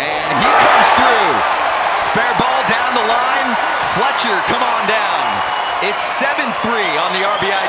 And he comes through. Fair ball down the line. Fletcher, come on down. It's 7-3 on the RBI